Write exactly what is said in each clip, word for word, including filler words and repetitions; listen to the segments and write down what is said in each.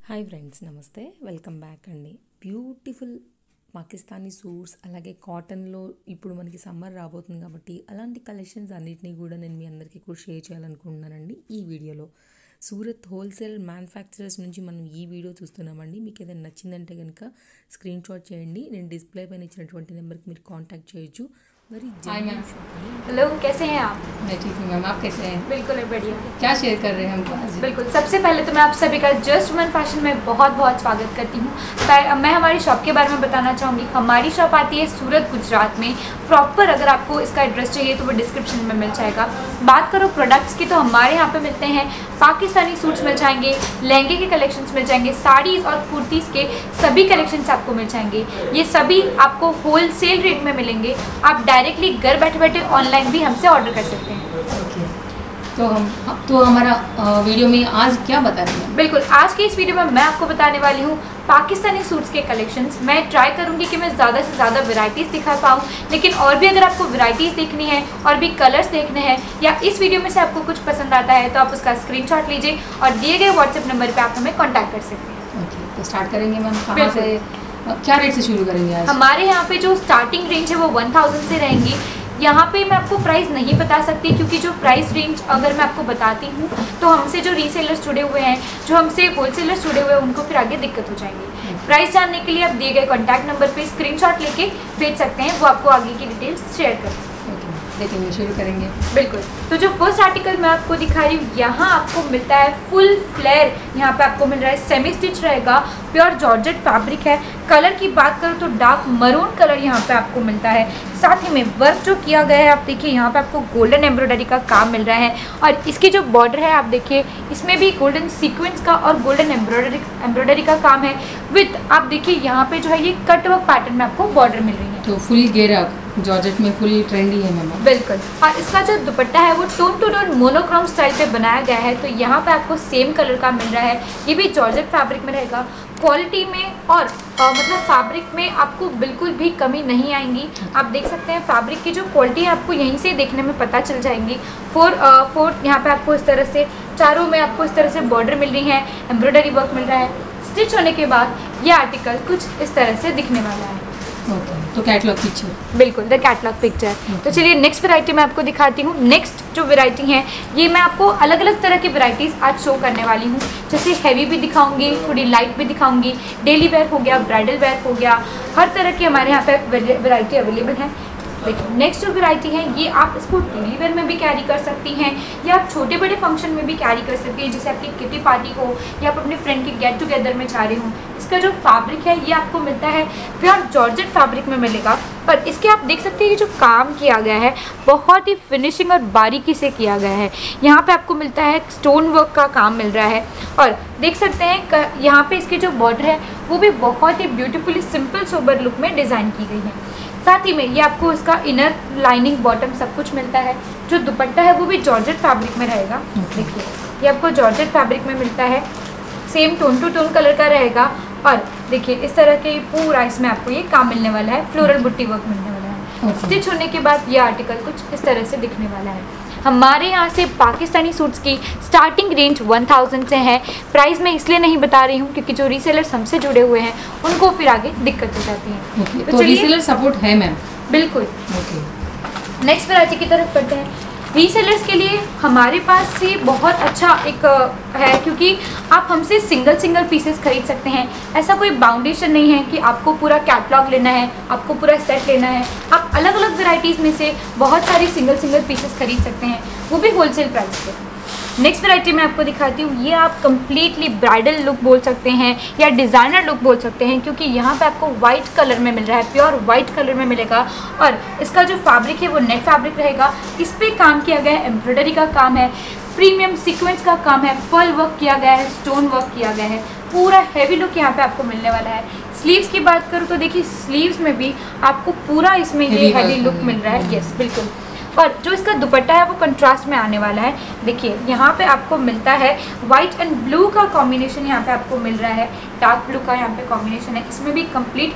Hi friends, నమస్తే. Welcome back అండి. Beautiful Pakistani suits, అలాగే కాటన్లో ఇప్పుడు మనకి సమ్మర్ రాబోతుంది కాబట్టి అలాంటి కలెక్షన్స్ అన్నిటినీ కూడా నేను మీ అందరికీ కూడా షేర్ చేయాలనుకుంటున్నానండి ఈ వీడియోలో. సూరత్ హోల్సేల్ మ్యానుఫ్యాక్చరర్స్ నుంచి మనం ఈ వీడియో చూస్తున్నామండి. మీకు ఏదైనా నచ్చిందంటే కనుక స్క్రీన్ షాట్ చేయండి. నేను డిస్ప్లే పైన ఇచ్చినటువంటి నెంబర్కి మీరు కాంటాక్ట్ చేయొచ్చు. हाय मैम, हेलो, कैसे हैं आप? मैं ठीक हूँ मैम, आप कैसे हैं? बिल्कुल बढ़िया। क्या शेयर कर रहे हैं हमको आज? बिल्कुल, सबसे पहले तो मैं आप सभी का जस्ट वुमन फैशन में बहुत बहुत स्वागत करती हूँ। मैं हमारी शॉप के बारे में बताना चाहूँगी। हमारी शॉप आती है सूरत, गुजरात में प्रॉपर। अगर आपको इसका एड्रेस चाहिए तो वो डिस्क्रिप्शन में मिल जाएगा। बात करो प्रोडक्ट्स की, तो हमारे यहाँ पे मिलते हैं पाकिस्तानी सूट्स मिल जाएंगे, लहंगे के कलेक्शंस मिल जाएंगे, साड़ीज़ और कुर्तीज़ के सभी कलेक्शंस आपको मिल जाएंगे। ये सभी आपको होल सेल रेट में मिलेंगे। आप डायरेक्टली घर बैठे बैठे ऑनलाइन भी हमसे ऑर्डर कर सकते हैं। ओके, तो हम तो हमारा वीडियो में आज क्या बता रहे हैं? बिल्कुल, आज की इस वीडियो में मैं आपको बताने वाली हूँ पाकिस्तानी सूट्स के कलेक्शंस। मैं ट्राई करूँगी कि मैं ज़्यादा से ज़्यादा वैरायटीज़ दिखा पाऊँ, लेकिन और भी अगर आपको वैरायटीज़ देखनी है और भी कलर्स देखने हैं या इस वीडियो में से आपको कुछ पसंद आता है तो आप उसका स्क्रीनशॉट लीजिए और दिए गए व्हाट्सएप नंबर पर आप हमें कॉन्टैक्ट कर सकते हैं। ओके, तो स्टार्ट करेंगे मैम, कहाँ से क्या रेट से शुरू करेंगे आज? हमारे यहाँ पे जो स्टार्टिंग रेंज है वो वन थाउजेंड से रहेंगी। यहाँ पे मैं आपको प्राइस नहीं बता सकती, क्योंकि जो प्राइस रेंज अगर मैं आपको बताती हूँ तो हमसे जो रीसेलर्स जुड़े हुए हैं, जो हमसे होलसेलर्स जुड़े हुए हैं, उनको फिर आगे दिक्कत हो जाएगी। प्राइस जानने के लिए आप दिए गए कॉन्टैक्ट नंबर पे स्क्रीनशॉट लेके भेज सकते हैं, वो आपको आगे की डिटेल्स शेयर करें। देखेंगे, शुरू करेंगे। बिल्कुल, तो जो फर्स्ट आर्टिकल मैं आपको दिखा रही हूँ, यहाँ आपको मिलता है फुल फ्लेयर। यहाँ पे आपको मिल रहा है सेमी स्टिच रहेगा, प्योर जॉर्जेट फैब्रिक है। कलर की बात करूँ तो डार्क मरून कलर यहाँ पे आपको मिलता है। साथ ही में वर्क जो किया गया है, आप देखिए यहाँ पे आपको गोल्डन एम्ब्रॉयडरी का काम मिल रहा है। और इसकी जो बॉर्डर है आप देखिए, इसमें भी गोल्डन सीक्वेंस का और गोल्डन एम्ब्रॉयडरी एम्ब्रॉयडरी का काम है। विथ आप देखिए यहाँ पे जो है ये कट वर्क पैटर्न में आपको बॉर्डर मिल रही है। तो फुल घेरा जॉर्जेट में फुल ट्रेंडी है मैम। बिल्कुल, और इसका जो दुपट्टा है वो tone to tone monochrome style पे बनाया गया है। तो यहाँ पे आपको सेम कलर का मिल रहा है। ये भी जॉर्जेट फैब्रिक में रहेगा। क्वालिटी में और आ, मतलब फैब्रिक में आपको बिल्कुल भी कमी नहीं आएंगी। आप देख सकते हैं फैब्रिक की जो क्वालिटी है आपको यहीं से देखने में पता चल जाएंगी। फोर फोर यहाँ पे आपको इस तरह से चारों में आपको इस तरह से बॉर्डर मिल रही है, एम्ब्रॉयडरी वर्क मिल रहा है। स्टिच होने के बाद ये आर्टिकल कुछ इस तरह से दिखने वाला है। ओके, तो कैटलॉग पिक्चर। बिल्कुल, द कैटलॉग पिक्चर। तो चलिए नेक्स्ट वैरायटी मैं आपको दिखाती हूँ। नेक्स्ट जो वैरायटी है, ये मैं आपको अलग अलग तरह की वैरायटीज़ आज शो करने वाली हूँ। जैसे हैवी भी दिखाऊंगी, थोड़ी लाइट भी दिखाऊंगी, डेली वेयर हो गया, ब्राइडल वेयर हो गया, हर तरह की हमारे यहाँ पे वैरायटी अवेलेबल है। देखिए नेक्स्ट जो वैरायटी है, ये आप इसको डेली वेयर में भी कैरी कर सकती हैं या आप छोटे बड़े फंक्शन में भी कैरी कर सकती हैं। जैसे आपकी किटी पार्टी हो या आप अपने फ्रेंड के गेट टुगेदर में जा रहे हो। इसका जो फैब्रिक है ये आपको मिलता है प्योर जॉर्जेट फैब्रिक में मिलेगा। पर इसके आप देख सकते हैं कि जो काम किया गया है बहुत ही फिनिशिंग और बारीकी से किया गया है। यहाँ पे आपको मिलता है स्टोन वर्क का काम मिल रहा है। और देख सकते हैं यहाँ पे इसकी जो बॉर्डर है वो भी बहुत ही ब्यूटीफुली सिंपल सोबर लुक में डिज़ाइन की गई है। साथ ही में ये आपको इसका इनर लाइनिंग बॉटम सब कुछ मिलता है। जो दुपट्टा है वो भी जॉर्जेट फैब्रिक में रहेगा। देखिए ये आपको जॉर्जेट फैब्रिक में मिलता है, same tone to tone colour का रहेगा। और देखिए इस तरह के पूरा इसमें आपको ये काम मिलने वाला है, फ्लोरल बुट्टी वर्क मिलने वाला है। स्टिच होने के बाद ये आर्टिकल कुछ इस तरह से दिखने वाला है। हमारे यहाँ से पाकिस्तानी सूट्स की स्टार्टिंग रेंज वन थाउजेंड से है। प्राइस मैं इसलिए नहीं बता रही हूँ क्योंकि जो रीसेलर्स हमसे जुड़े हुए हैं उनको फिर आगे दिक्कत हो जाती है। okay, तो, तो रीसेलर सपोर्ट है मैम? बिल्कुल। ओके, नेक्स्ट वैरायटी की तरफ बढ़ते हैं। रीसेलर्स के लिए हमारे पास से बहुत अच्छा एक है, क्योंकि आप हमसे सिंगल सिंगल पीसेस खरीद सकते हैं। ऐसा कोई बाउंडेशन नहीं है कि आपको पूरा कैटलॉग लेना है, आपको पूरा सेट लेना है। आप अलग अलग वैरायटीज़ में से बहुत सारी सिंगल सिंगल पीसेस खरीद सकते हैं, वो भी होलसेल प्राइस पे। नेक्स्ट वैरायटी मैं आपको दिखाती हूँ। ये आप कम्प्लीटली ब्राइडल लुक बोल सकते हैं या डिज़ाइनर लुक बोल सकते हैं, क्योंकि यहाँ पे आपको वाइट कलर में मिल रहा है, प्योर वाइट कलर में मिलेगा। और इसका जो फैब्रिक है वो नेट फैब्रिक रहेगा। इस पर काम किया गया है, एम्ब्रॉयडरी का काम है, प्रीमियम सीक्वेंस का काम है, पर्ल वर्क किया गया है, स्टोन वर्क किया गया है। पूरा हैवी लुक यहाँ पे आपको मिलने वाला है। स्लीव्स की बात करूँ तो देखिए स्लीव्स में भी आपको पूरा इसमें ये हैवी लुक मिल रहा है। यस बिल्कुल। और जो इसका दुपट्टा है वो कंट्रास्ट में आने वाला है। देखिए यहाँ पे आपको मिलता है वाइट एंड ब्लू का कॉम्बिनेशन, यहाँ पे आपको मिल रहा है डार्क ब्लू का यहाँ पे कॉम्बिनेशन है। इसमें भी कंप्लीट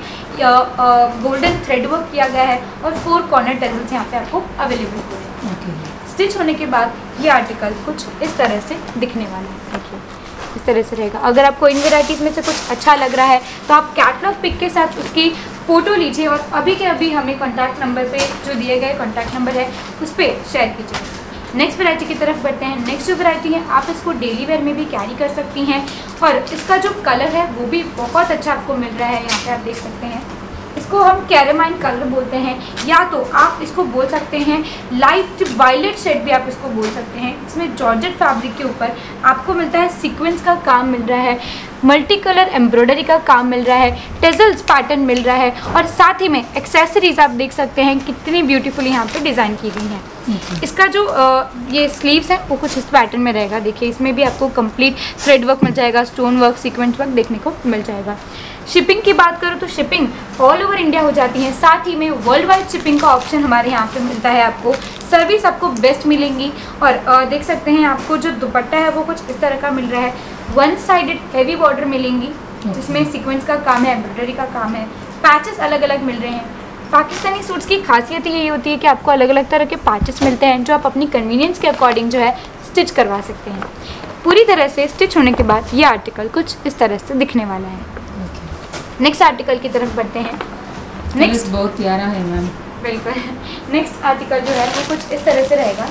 गोल्डन थ्रेड वर्क किया गया है और फोर कॉर्नर टेजल्स यहाँ पे आपको अवेलेबल हो रहे हैं। स्टिच होने के बाद ये आर्टिकल कुछ इस तरह से दिखने वाला है। देखिए इस इस तरह से रहेगा। अगर आपको इन वेराइटीज़ में से कुछ अच्छा लग रहा है तो आप कैटलॉग पिक के साथ उसकी फ़ोटो लीजिए और अभी के अभी हमें कॉन्टैक्ट नंबर पे जो दिए गए कॉन्टैक्ट नंबर है उस पर शेयर कीजिए। नेक्स्ट वैरायटी की तरफ बढ़ते हैं। नेक्स्ट जो वैरायटी है आप इसको डेली वेयर में भी कैरी कर सकती हैं और इसका जो कलर है वो भी बहुत अच्छा आपको मिल रहा है। यहाँ पे आप देख सकते हैं, इसको हम कैरामाइन कलर बोलते हैं या तो आप इसको बोल सकते हैं लाइट वायलेट शेड भी आप इसको बोल सकते हैं। इसमें जॉर्जेट फैब्रिक के ऊपर आपको मिलता है सीक्वेंस का काम मिल रहा है, मल्टी कलर एम्ब्रॉयडरी का काम मिल रहा है, टेजल्स पैटर्न मिल रहा है और साथ ही में एक्सेसरीज आप देख सकते हैं कितनी ब्यूटीफुल यहाँ पे डिज़ाइन की गई है। इसका जो आ, ये स्लीव्स है वो कुछ इस पैटर्न में रहेगा। देखिए इसमें भी आपको कंप्लीट थ्रेड वर्क मिल जाएगा, स्टोन वर्क, सीक्वेंस वर्क देखने को मिल जाएगा। शिपिंग की बात करूँ तो शिपिंग ऑल ओवर इंडिया हो जाती है, साथ ही में वर्ल्ड वाइड शिपिंग का ऑप्शन हमारे यहाँ पे मिलता है। आपको सर्विस आपको बेस्ट मिलेंगी और आ, देख सकते हैं आपको जो दुपट्टा है वो कुछ इस तरह का मिल रहा है। वन साइडेड हैवी बॉर्डर मिलेंगी जिसमें सीक्वेंस का काम है, एम्ब्रॉयडरी का काम है, पैचेस अलग अलग मिल रहे हैं। पाकिस्तानी सूट्स की खासियत यही होती है कि आपको अलग अलग तरह के पैचेस मिलते हैं जो आप अपनी कन्वीनियंस के अकॉर्डिंग जो है स्टिच करवा सकते हैं। पूरी तरह से स्टिच होने के बाद ये आर्टिकल कुछ इस तरह से दिखने वाला है। नेक्स्ट आर्टिकल की तरफ बढ़ते हैं। नेक्स्ट बहुत प्यारा है मैम। बिल्कुल, नेक्स्ट आर्टिकल जो है वो कुछ इस तरह से रहेगा,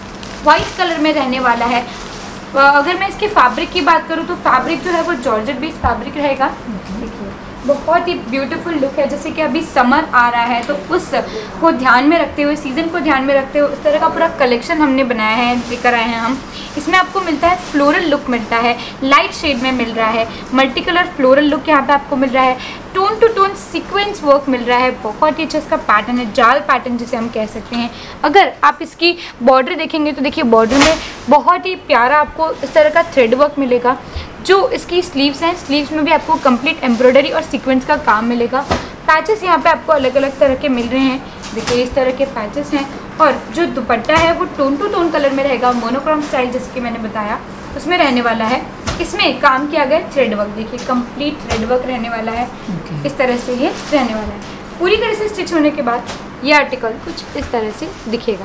वाइट कलर में रहने वाला है। अगर मैं इसके फैब्रिक की बात करूँ तो फैब्रिक जो है वो जॉर्जेट बेस्ड फैब्रिक रहेगा। देखिए बहुत ही ब्यूटीफुल लुक है। जैसे कि अभी समर आ रहा है तो उस को ध्यान में रखते हुए, सीज़न को ध्यान में रखते हुए इस तरह का पूरा कलेक्शन हमने बनाया है, लेकर आए हैं हम। इसमें आपको मिलता है फ्लोरल लुक मिलता है, लाइट शेड में मिल रहा है, मल्टी कलर फ्लोरल लुक यहाँ पे आपको मिल रहा है, tone to tone sequence work मिल रहा है। बहुत ही अच्छा इसका पैटर्न है, जाल पैटर्न जिसे हम कह सकते हैं। अगर आप इसकी बॉर्डर देखेंगे तो देखिए बॉर्डर में बहुत ही प्यारा आपको इस तरह का थ्रेड वर्क मिलेगा। जो इसकी स्लीव्स हैं, स्लीव्स में भी आपको कंप्लीट एम्ब्रॉयडरी और सीक्वेंस का काम मिलेगा। पैचेस यहाँ पे आपको अलग अलग तरह के मिल रहे हैं, देखिए इस तरह के पैचेस हैं। और जो दुपट्टा है वो टोन टू टोन कलर में रहेगा, मोनोक्रोम स्टाइल जैसे कि मैंने बताया उसमें रहने वाला है। इसमें काम किया गया थ्रेड वर्क, देखिए कंप्लीट थ्रेड वर्क रहने वाला है। okay. इस तरह से ये रहने वाला है। पूरी तरह से स्टिच होने के बाद ये आर्टिकल कुछ इस तरह से दिखेगा।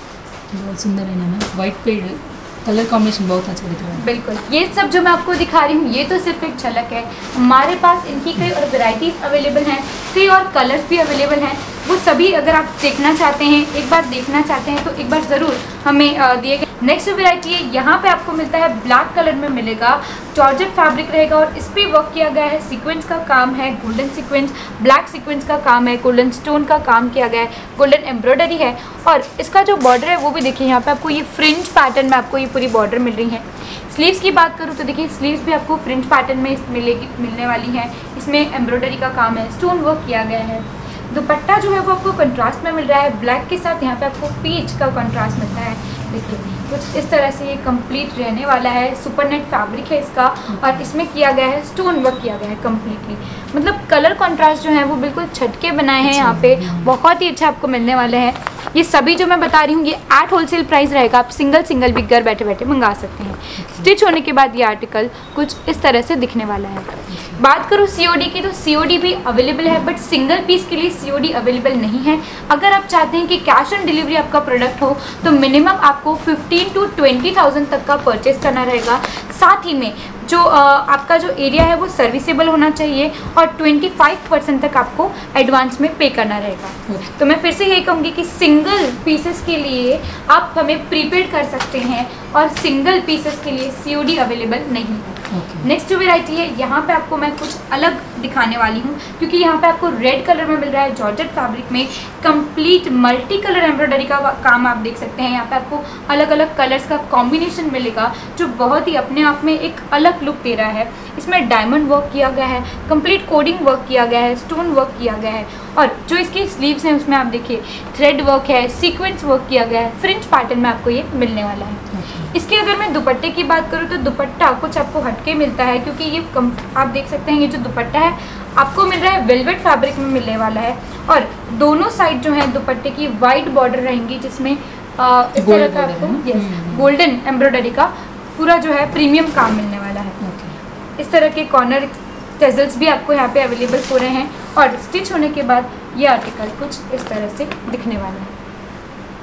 बहुत सुंदर है ना मैम, वाइट पे कलर कॉम्बिनेशन बहुत अच्छा दिख रहा है। बिल्कुल, ये सब जो मैं आपको दिखा रही हूँ ये तो सिर्फ एक झलक है। हमारे पास इनकी कई और वेराइटीज़ अवेलेबल हैं, कई और कलर्स भी अवेलेबल हैं। वो सभी अगर आप देखना चाहते हैं, एक बार देखना चाहते हैं तो एक बार ज़रूर हमें दिए गए। नेक्स्ट वेराइटी है, यहाँ पे आपको मिलता है ब्लैक कलर में मिलेगा, जॉर्जेट फैब्रिक रहेगा और इस पर वर्क किया गया है, सीक्वेंस का काम है, गोल्डन सीक्वेंस, ब्लैक सीक्वेंस का काम है, गोल्डन स्टोन का काम किया गया है, गोल्डन एम्ब्रॉयडरी है। और इसका जो बॉर्डर है वो भी देखिए, यहाँ पे आपको ये फ्रिंज पैटर्न में आपको ये पूरी बॉर्डर मिल रही है। स्लीव्स की बात करूँ तो देखिए स्लीव्स भी आपको फ्रिंज पैटर्न में मिलेगी मिलने वाली है। इसमें एम्ब्रॉयडरी का काम है, स्टोन वर्क किया गया है। दुपट्टा जो है वो आपको कंट्रास्ट में मिल रहा है, ब्लैक के साथ यहाँ पे आपको पीच का कंट्रास्ट मिलता है। देखिए कुछ इस तरह से ये कंप्लीट रहने वाला है। सुपर नेट फैब्रिक है इसका और इसमें किया गया है स्टोन वर्क किया गया है कंप्लीटली। मतलब कलर कंट्रास्ट जो है वो बिल्कुल छटके बनाए हैं यहाँ पे, बहुत ही अच्छा आपको मिलने वाले हैं। ये सभी जो मैं बता रही हूँ ये एट होलसेल प्राइस रहेगा, आप सिंगल सिंगल भी घर बैठे बैठे मंगा सकते हैं। स्टिच होने के बाद ये आर्टिकल कुछ इस तरह से दिखने वाला है। बात करूँ सीओडी की तो सीओडी भी अवेलेबल है, बट सिंगल पीस के लिए सीओडी अवेलेबल नहीं है। अगर आप चाहते हैं कि कैश ऑन डिलीवरी आपका प्रोडक्ट हो तो मिनिमम आपको फिफ्टीन टू ट्वेंटी थाउजेंड तक का परचेस करना रहेगा। साथ ही में जो आ, आपका जो एरिया है वो सर्विसेबल होना चाहिए और पच्चीस परसेंट तक आपको एडवांस में पे करना रहेगा। तो मैं फिर से यही कहूँगी कि सिंगल पीसेस के लिए आप हमें प्रीपेड कर सकते हैं और सिंगल पीसेस के लिए सीओडी अवेलेबल नहीं है। नेक्स्ट जो वेराइटी है यहाँ पे आपको मैं कुछ अलग दिखाने वाली हूँ, क्योंकि यहाँ पे आपको रेड कलर में मिल रहा है, जॉर्जेट फैब्रिक में कंप्लीट मल्टी कलर एम्ब्रॉयडरी का काम आप देख सकते हैं। यहाँ पे आपको अलग अलग कलर्स का कॉम्बिनेशन मिलेगा जो बहुत ही अपने आप में एक अलग लुक दे रहा है। इसमें डायमंड वर्क किया गया है, कंप्लीट कोडिंग वर्क किया गया है, स्टोन वर्क किया गया है और जो इसकी स्लीव्स हैं उसमें आप देखिए थ्रेड वर्क है, सीक्वेंस वर्क किया गया है, फ्रिंज पैटर्न में आपको ये मिलने वाला है। इसकी अगर मैं दुपट्टे की बात करूँ तो दुपट्टा कुछ आपको हटके मिलता है, क्योंकि ये कम आप देख सकते हैं ये जो दुपट्टा है आपको मिल रहा है वेलवेट फैब्रिक में मिलने वाला है और दोनों साइड जो है दुपट्टे की वाइट बॉर्डर रहेंगी जिसमें आ, इस तरह का आपको यस गोल्डन एम्ब्रॉयडरी का पूरा जो है प्रीमियम काम मिलने वाला है। इस तरह के कॉर्नर टेजल्स भी आपको यहाँ पे अवेलेबल हो रहे हैं और स्टिच होने के बाद ये आर्टिकल कुछ इस तरह से दिखने वाला है।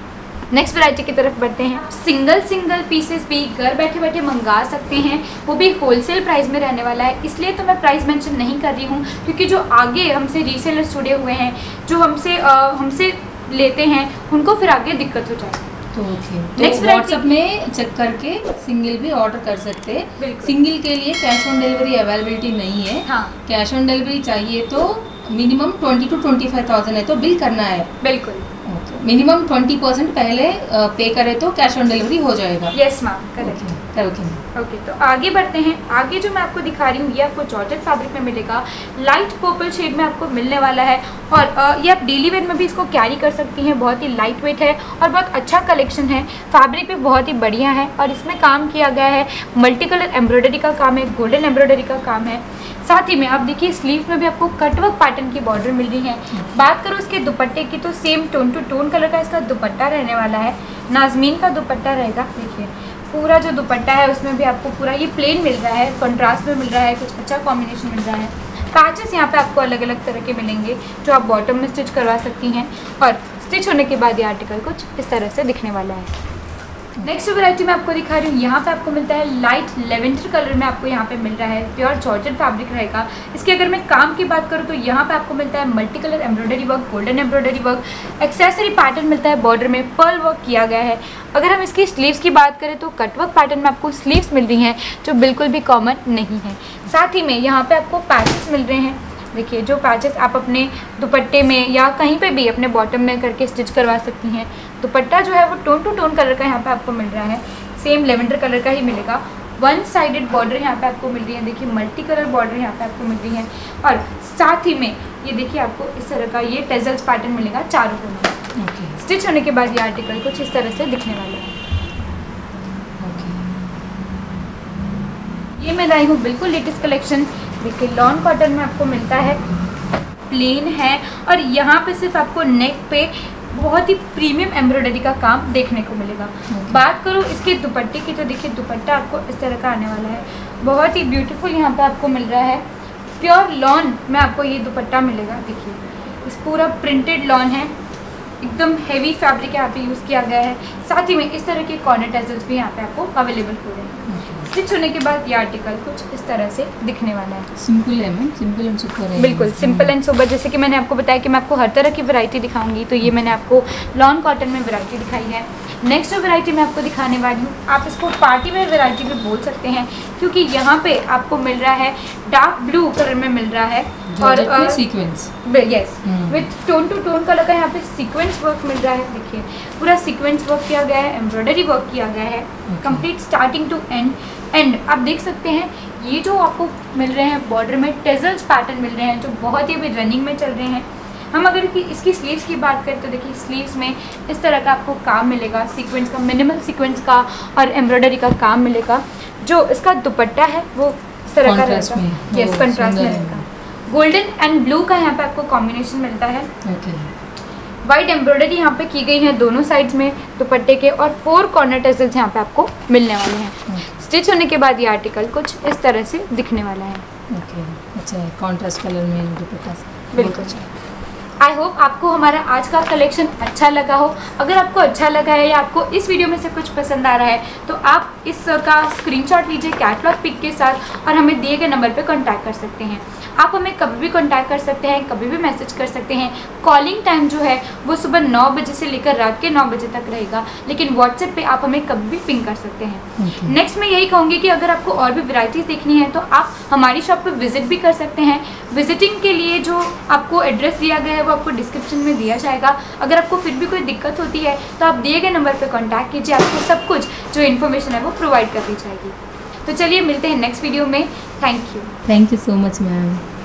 नेक्स्ट वैरायटी की तरफ बढ़ते हैं। सिंगल सिंगल पीसेस भी घर बैठे बैठे मंगा सकते हैं, वो भी होलसेल प्राइस में रहने वाला है। इसलिए तो मैं प्राइस मेंशन नहीं कर रही हूँ क्योंकि जो आगे हमसे रीसेलर्स जुड़े हुए हैं, जो हमसे हमसे लेते हैं, उनको फिर आगे दिक्कत हो जाए। तो ओके, नेक्स्ट तो व्हाट्सएप में चेक करके सिंगल भी ऑर्डर कर सकते हैं। बिल्कुल। सिंगल के लिए कैश ऑन डिलीवरी अवेलेबिलिटी नहीं है। हाँ, कैश ऑन डिलीवरी चाहिए तो minimum twenty two twenty five thousand है तो बिल करना है। बिल्कुल। मिनिमम ट्वेंटी परसेंट पहले पे करे तो कैश ऑन डिलीवरी हो जाएगा। Yes ma'am, correct. Okay okay, तो आगे बढ़ते हैं। आगे जो मैं आपको दिखा रही हूँ ये आपको जॉर्जेट फैब्रिक में मिलेगा। लाइट पर्पल शेड में आपको मिलने वाला है और अ, ये आप डेली वेयर में भी इसको कैरी कर सकती हैं। बहुत ही लाइट वेट है और बहुत अच्छा कलेक्शन है। फैब्रिक भी बहुत ही बढ़िया है और इसमें काम किया गया है, मल्टी कलर एम्ब्रॉयडरी का काम है, गोल्डन एम्ब्रॉयडरी का काम है। साथ ही में आप देखिए स्लीव में भी आपको कटवर्क पैटर्न की बॉर्डर मिल रही है। बात करो इसके दुपट्टे की तो same tone to tone colour का इसका दुपट्टा रहने वाला है। नाजमीन का दुपट्टा रहेगा। देखिए पूरा जो दुपट्टा है उसमें भी आपको पूरा ये प्लेन मिल रहा है, कंट्रास्ट में मिल रहा है, कुछ अच्छा कॉम्बिनेशन मिल रहा है। पैचेस यहाँ पे आपको अलग अलग तरह के मिलेंगे जो आप बॉटम में स्टिच करवा सकती हैं और स्टिच होने के बाद ये आर्टिकल कुछ इस तरह से दिखने वाला है। नेक्स्ट वैरायटी मैं आपको दिखा रही हूँ, यहाँ पे आपको मिलता है लाइट लेवेंडर कलर में आपको यहाँ पे मिल रहा है। प्योर जॉर्जेट फैब्रिक रहेगा। इसकी अगर मैं काम की बात करूँ तो यहाँ पे आपको मिलता है multi colour embroidery work, golden embroidery work, accessory pattern मिलता है, बॉर्डर में पर्ल वर्क किया गया है। अगर हम इसकी स्लीव्स की बात करें तो कटवर्क पैटर्न में आपको स्लीव्स मिल रही हैं जो बिल्कुल भी कॉमन नहीं है। साथ ही में यहाँ पे आपको पैचेस मिल रहे हैं। देखिए जो पैचेस आप अपने दुपट्टे में या कहीं पे भी अपने बॉटम में करके स्टिच करवा सकती हैं। दुपट्टा जो है वो टोन टू टोन कलर का यहाँ पे आपको मिल रहा है, सेम लेवेंडर कलर का ही मिलेगा। वन साइडेड बॉर्डर यहाँ पे आपको मिल रही है। देखिए मल्टी कलर बॉर्डर यहाँ पे आपको मिल रही है और साथ ही में ये देखिए आपको इस तरह का ये टेजल्स पैटर्न मिलेगा चारों कोनों में। स्टिच होने के बाद ये आर्टिकल कुछ इस तरह से दिखने वाला है। ये मैं लाई हूँ बिल्कुल लेटेस्ट कलेक्शन। देखिए लॉन कॉटन में आपको मिलता है, प्लेन है और यहाँ पे सिर्फ आपको नेक पे बहुत ही प्रीमियम एम्ब्रॉयडरी का काम देखने को मिलेगा। okay. बात करूँ इसके दुपट्टे की तो देखिए दुपट्टा आपको इस तरह का आने वाला है, बहुत ही ब्यूटीफुल यहाँ पे आपको मिल रहा है। प्योर लॉन में आपको ये दुपट्टा मिलेगा। देखिए इस पूरा प्रिंटेड लॉन है, एकदम हेवी फैब्रिक यहाँ पे यूज़ किया गया है। साथ ही में इस तरह के कॉर्नर टेजल्स भी यहाँ पे आपको अवेलेबल हो रहे हैं। स्टिच होने के बाद ये आर्टिकल कुछ इस तरह से दिखने वाला है। सिंपल है मैम, सिंपल एंड सुपर है। बिल्कुल सिंपल एंड सुपर। जैसे कि मैंने आपको बताया कि मैं आपको हर तरह की वैरायटी दिखाऊंगी, तो ये मैंने आपको लॉन कॉटन में वैरायटी दिखाई है। नेक्स्ट जो वैरायटी मैं आपको दिखाने वाली हूँ, आप इसको पार्टी वेयर वैरायटी भी बोल सकते हैं क्योंकि यहाँ पे आपको मिल रहा है डार्क ब्लू कलर में मिल रहा है और sequence, yes with tone to tone colour का यहाँ पे सीक्वेंस वर्क मिल रहा है। देखिए पूरा सीक्वेंस वर्क किया गया है, एम्ब्रॉयडरी वर्क किया गया है, complete starting to end. And आप देख सकते हैं ये जो आपको मिल रहे हैं बॉर्डर में टेजल्स पैटर्न मिल रहे हैं जो बहुत ही अभी रनिंग में चल रहे हैं। हम अगर कि इसकी स्लीव्स की बात करें तो देखिए स्लीव्स में इस तरह का आपको काम मिलेगा, सीक्वेंस का, मिनिमल सीक्वेंस का और एम्ब्रॉयडरी का काम मिलेगा। जो इसका दुपट्टा है वो इस तरह का रहेगा, यस कंट्रास्ट में रहेगा। गोल्डन एंड ब्लू का यहाँ पे आपको कॉम्बिनेशन मिलता है। okay. वाइट एम्ब्रॉयडरी यहाँ पे की गई है दोनों साइड्स में दुपट्टे के और फोर कॉर्नर टेजल्स यहाँ पे आपको मिलने वाले हैं। okay. स्टिच होने के बाद ये आर्टिकल कुछ इस तरह से दिखने वाला है। okay. अच्छा, कॉन्ट्रास्ट कलर में दुपट्टा बिल्कुल। आई होप आपको हमारा आज का कलेक्शन अच्छा लगा हो। अगर आपको अच्छा लगा है या आपको इस वीडियो में से कुछ पसंद आ रहा है तो आप इसका स्क्रीनशॉट लीजिए कैटलॉग पिक के साथ और हमें दिए गए नंबर पे कांटेक्ट कर सकते हैं। आप हमें कभी भी कांटेक्ट कर सकते हैं, कभी भी मैसेज कर सकते हैं। कॉलिंग टाइम जो है वो सुबह नौ बजे से लेकर रात के नौ बजे तक रहेगा, लेकिन व्हाट्सएप पे आप हमें कभी भी पिंग कर सकते हैं। नेक्स्ट मैं यही कहूँगी कि अगर आपको और भी वैरायटीज़ देखनी है तो आप हमारी शॉप पर विजिट भी कर सकते हैं। विजिटिंग के लिए जो आपको एड्रेस दिया गया है वो आपको डिस्क्रिप्शन में दिया जाएगा। अगर आपको फिर भी कोई दिक्कत होती है तो आप दिए गए नंबर पर कॉन्टैक्ट कीजिए, आपको सब कुछ जो इन्फॉर्मेशन है वो प्रोवाइड कर दी जाएगी। तो चलिए मिलते हैं नेक्स्ट वीडियो में। Thank you thank you so much ma'am.